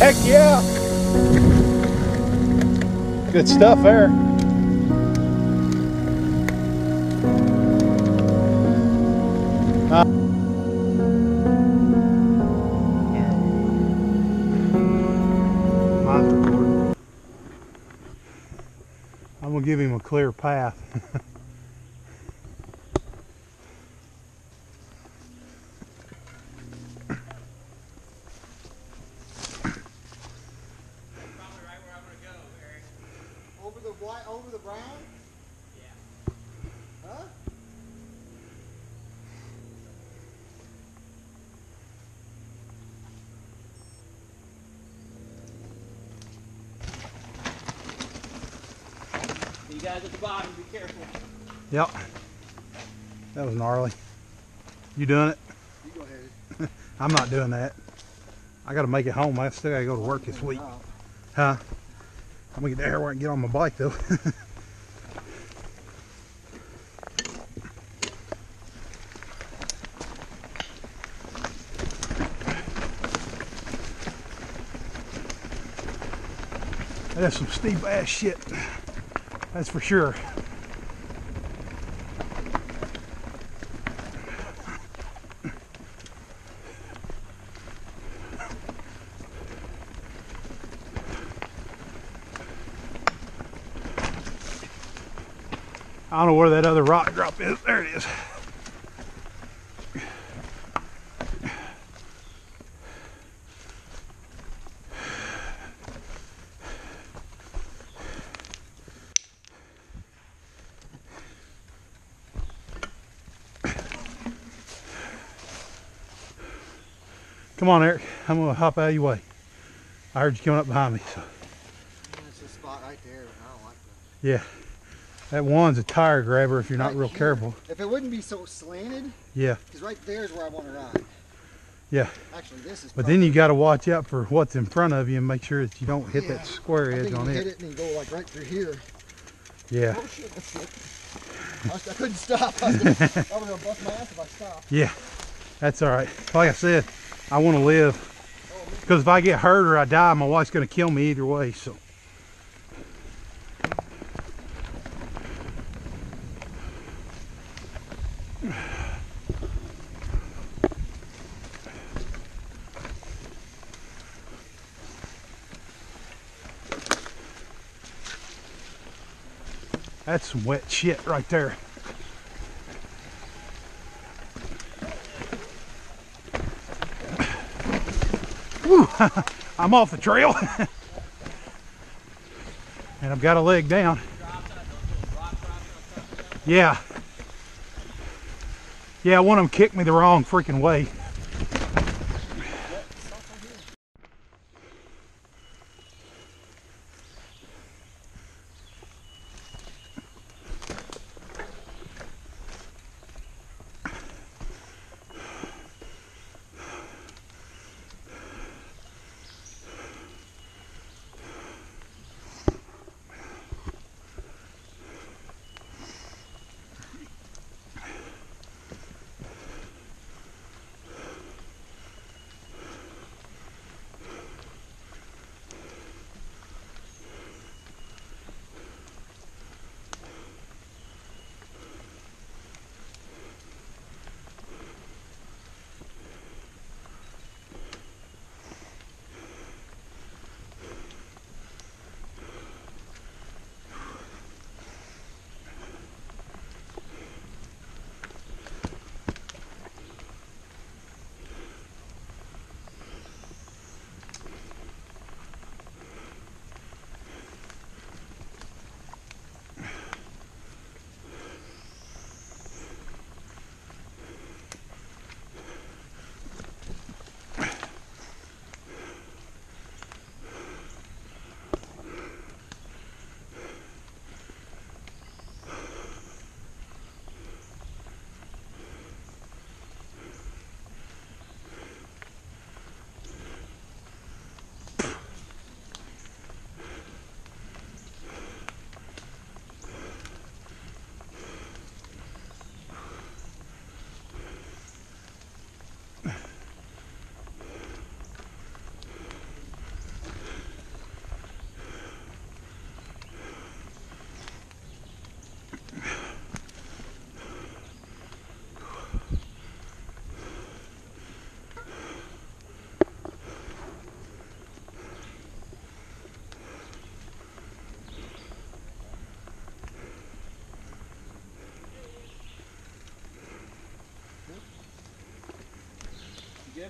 Heck yeah. Good stuff there. Mine's recording. I'm gonna give him a clear path. Over the brown? Yeah. Huh? You guys at the bottom, be careful. Yep. That was gnarly. You doing it? You go ahead. I'm not doing that. I gotta make it home. I still gotta go to work this week. Huh? I'm gonna get there where I can get on my bike though. That's some steep ass shit. That's for sure. I don't know where that other rock drop is. There it is. Come on, Eric. I'm gonna hop out of your way. I heard you coming up behind me. So. That's the spot right there. I don't like that. Yeah. That one's a tire grabber if you're not real careful. If it wouldn't be so slanted. Yeah. Because right there is where I want to ride. Yeah. Actually, this is. But then you got to watch out for what's in front of you and make sure that you don't hit that square edge on it. Hit it and go like right through here. Yeah. Oh shit! I couldn't stop. I was gonna bust my ass if I stopped. Yeah. That's all right. Like I said, I want to live. Because if I get hurt or I die, my wife's going to kill me either way. So. That's some wet shit right there. Whew, I'm off the trail. And I've got a leg down. Yeah. Yeah, one of them kicked me the wrong freaking way.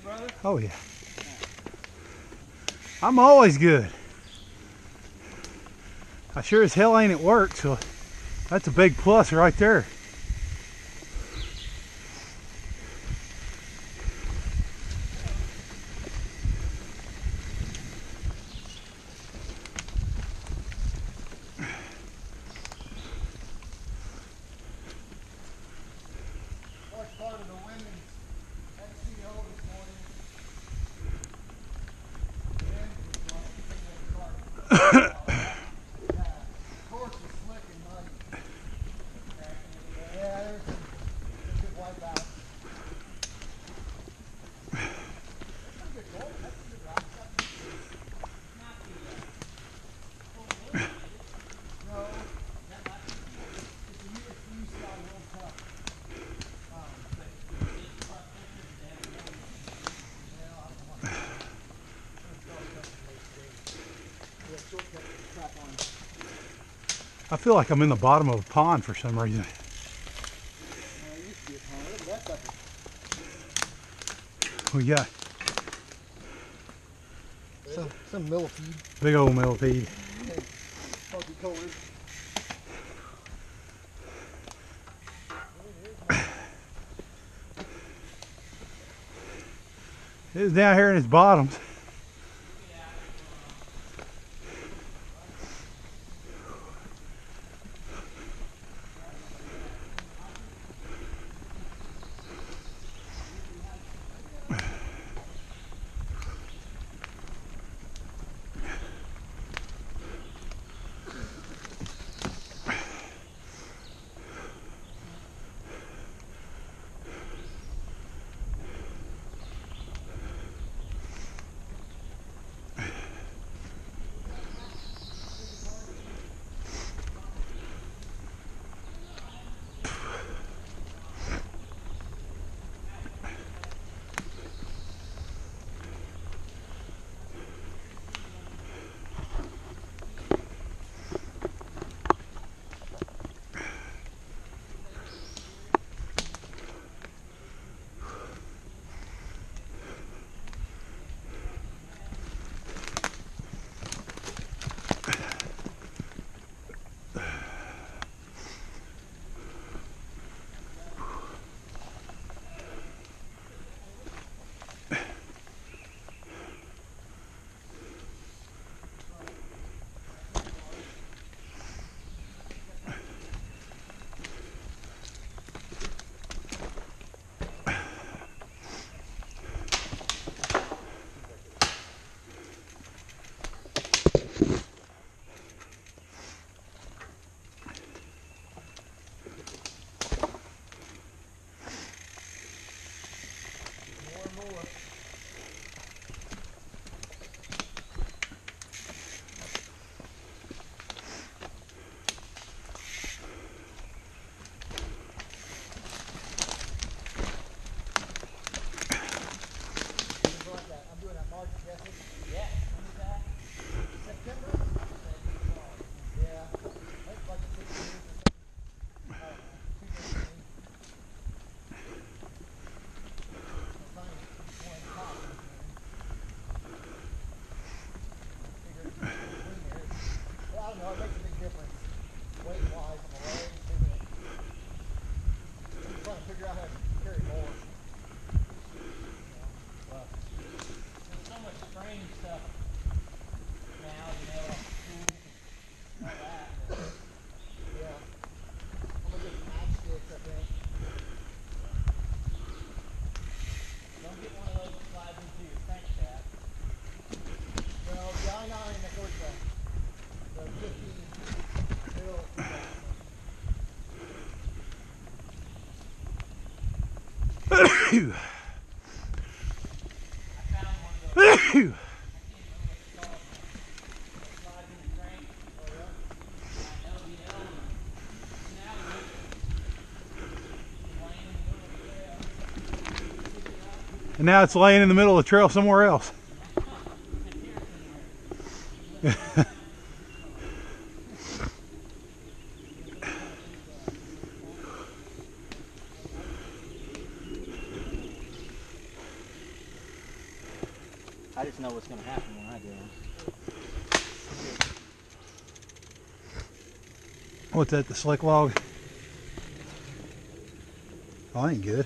good, brother? Oh yeah. I'm always good. I sure as hell ain't at work, so that's a big plus right there. First part of the women's XCO this morning. Wind was like picking up the car. Yeah, the course was slick and muddy. Yeah, there's some good wipeouts. That's pretty good goal. That's pretty good rock stuff. Not the No. It's the UCI World Cup. but you did front pictures and they have a million. Yeah, I don't want to. Let's go today. We have shortcut crap on. I feel like I'm in the bottom of a pond for some reason. It used to be a pond. Look at that sucker. We got Some millipede. big old millipede. Funky colors. It's down here in its bottoms. Phew. Phew. And now it's laying in the middle of the trail somewhere else. know what's gonna happen when I get them. What's that, the slick log? Oh, that ain't good.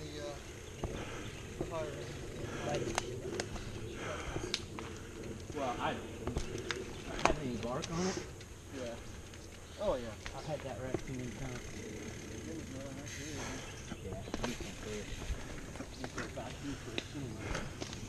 Well, I have any bark on it? Yeah. Oh yeah. I've had that wreck too many times. Yeah, you can fish. You can about 2 fish anyway.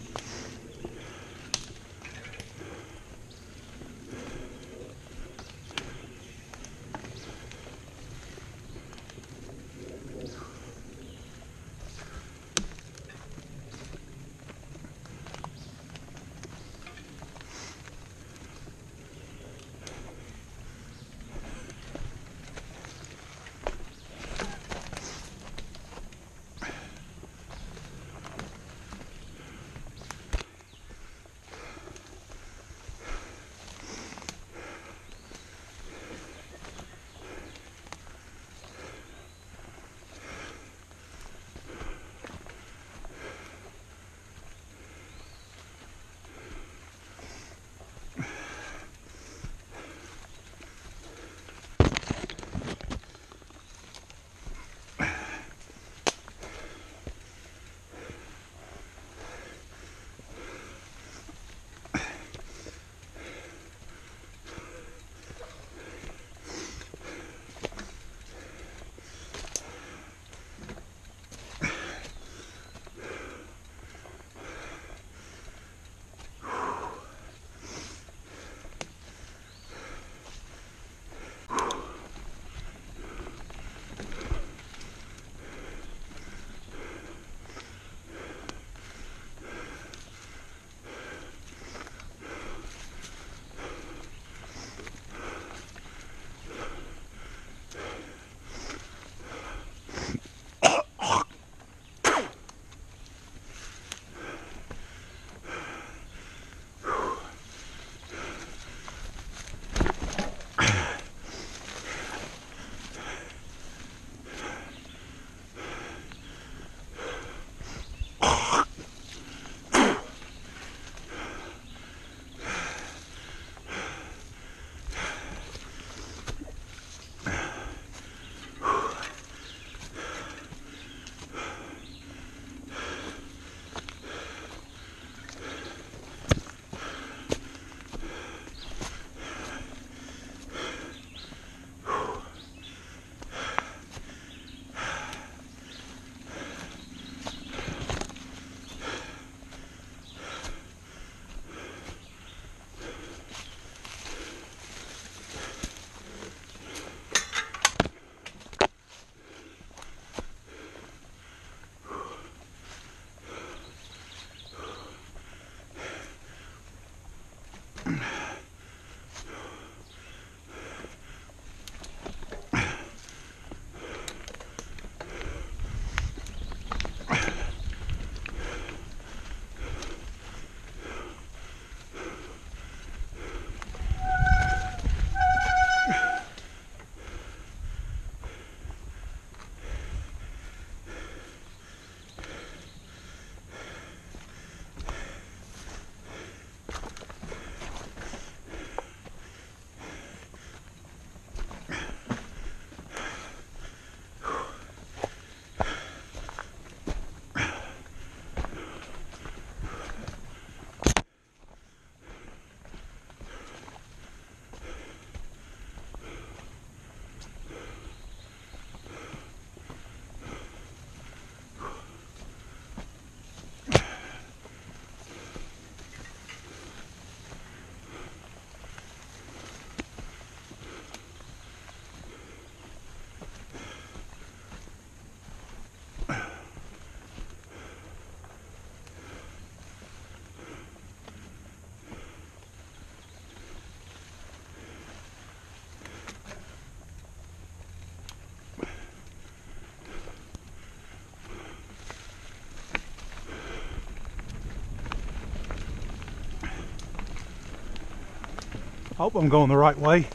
Hope I'm going the right way.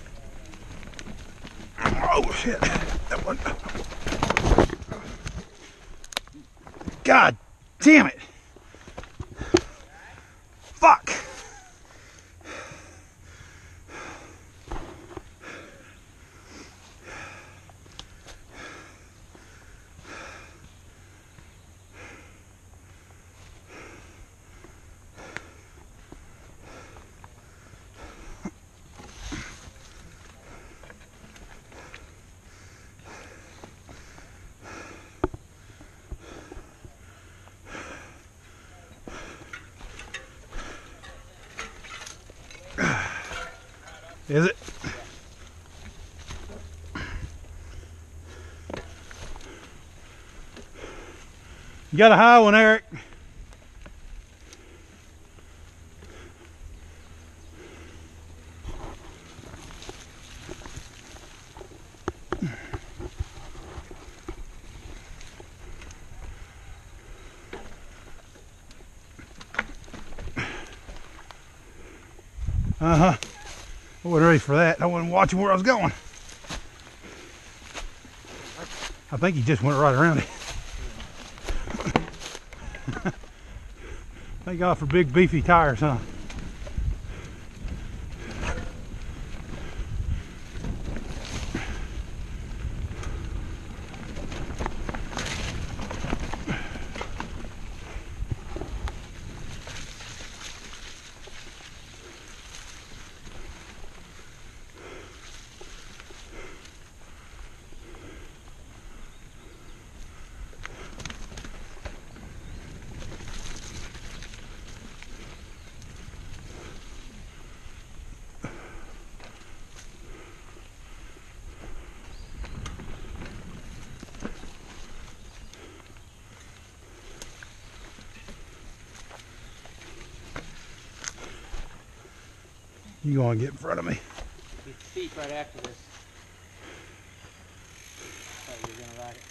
Oh shit. That one. God damn it. Fuck. Is it? You got a high one, Eric. Uh-huh. I wasn't ready for that. I wasn't watching where I was going. I think he just went right around it. Thank God for big beefy tires, huh? You gonna get in front of me? Be steep right after this. Thought you were gonna ride it.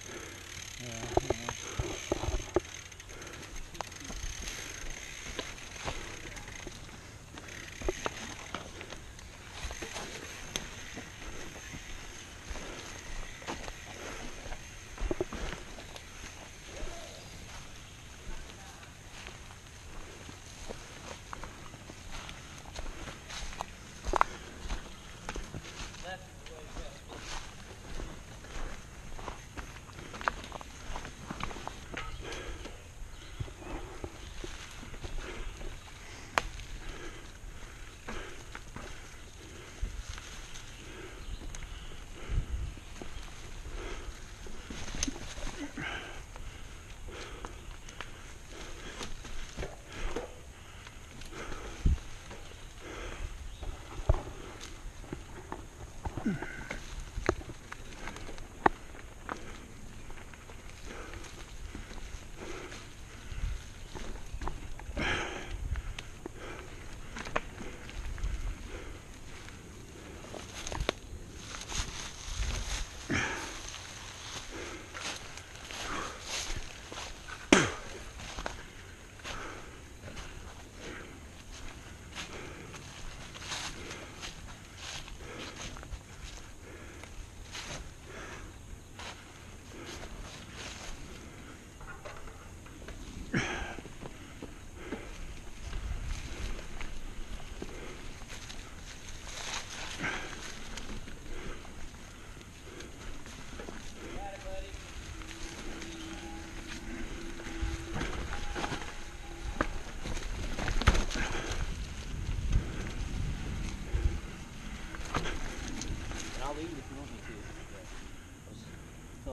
Yeah.